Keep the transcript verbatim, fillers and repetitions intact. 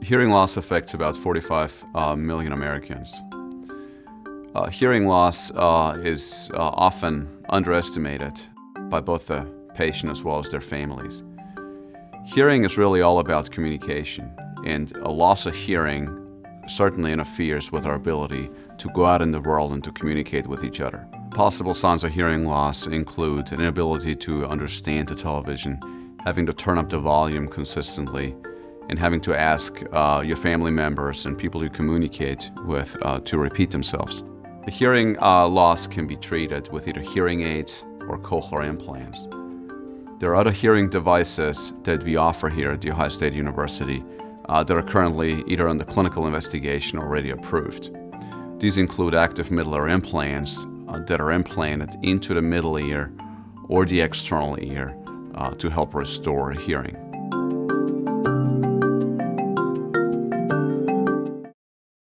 Hearing loss affects about forty-five uh, million Americans. Uh, hearing loss uh, is uh, often underestimated by both the patient as well as their families. Hearing is really all about communication, and a loss of hearing certainly interferes with our ability to go out in the world and to communicate with each other. Possible signs of hearing loss include an inability to understand the television, having to turn up the volume consistently, and having to ask uh, your family members and people you communicate with uh, to repeat themselves. The hearing uh, loss can be treated with either hearing aids or cochlear implants. There are other hearing devices that we offer here at The Ohio State University uh, that are currently either under clinical investigation or already approved. These include active middle ear implants uh, that are implanted into the middle ear or the external ear uh, to help restore hearing.